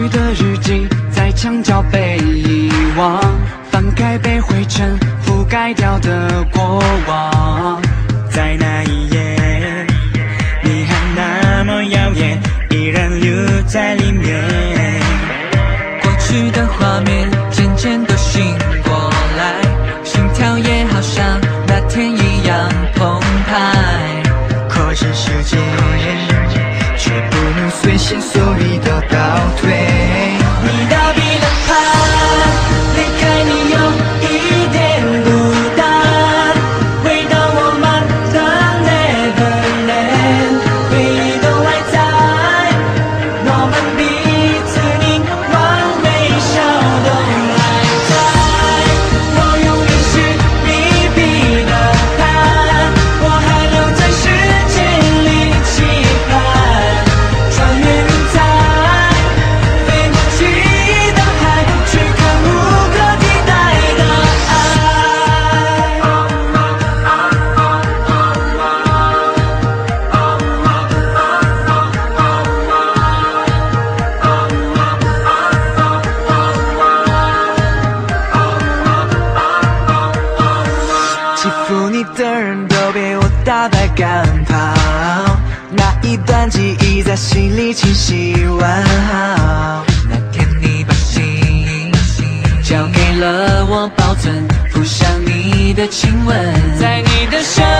的日记在墙角被遗忘，翻开被灰尘覆盖掉的过往。 在那一夜，你还那么耀眼，依然留在里面。 过去的画面渐渐都醒过来，心跳也好像那天一样澎湃。 可是时间却不能随心所欲地倒退。 你逃避了怕，离开你有一点孤单，回到我们的 Neverland， 回忆都还在，我们彼此凝望微笑都还在。我永远是你彼得潘，我还留在世界里期盼，穿越云彩，飞过记忆的海，去看无可替代的爱。 欺负你的人都被我打败赶跑，那一段记忆在心里清晰完好。 那天你把心交给了我保存，附上你的亲吻，在你的身